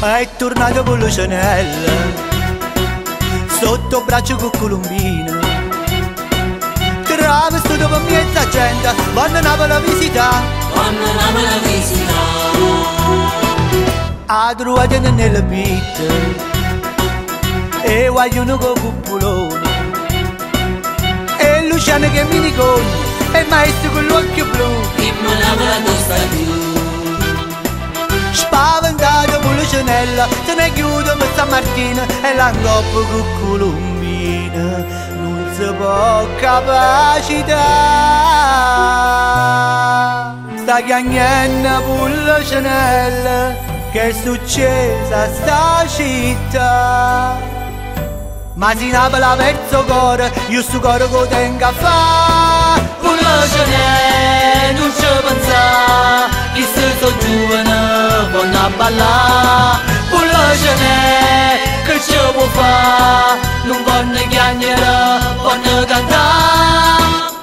È tornato con lo Chanel sotto braccio con Colombina, travestito per mezza gente, quando andava la visita, a trovare nella vita e vogliono con cupolone e Luciano che mi ricoglie e il maestro con l'occhio blu che mi lava la testa più. Spaventato con la Chanel se ne chiude per San Martino e l'angoppo con Colombina non si può capacità. Sta chiagnendo con la Chanel che è successa a sta città, ma si napala verso cuore, io sto cuore che tengo a fare. Con la Chanel non ci pensa, chi se so giovane vanno a ballare. Con la Chanel che ci può fare, non vanno chiagnere, vanno cantare.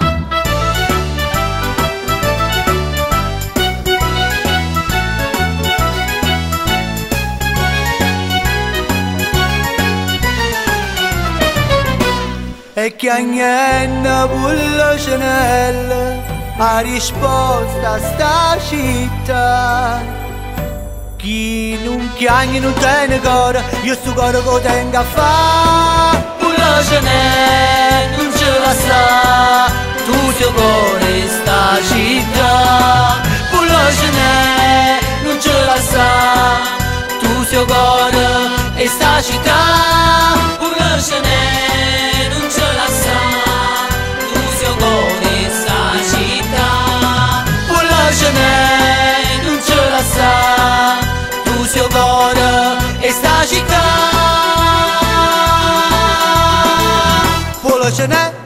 E chiagnendo con la Chanel ha risposta a sta città. Chi non chiagna non tiene cuore, io sto cuore che tengo a fare. Con la Chanel non ce la sa, tu sei cuore sta città. Con la Chanel non ce la sa, tu sei cuore e sta città. Con la Chanel non ce la sa, tu sei cuore sta città. Con la Chanel non ce la sa, tu sei cuore e sta città. Con la Chanel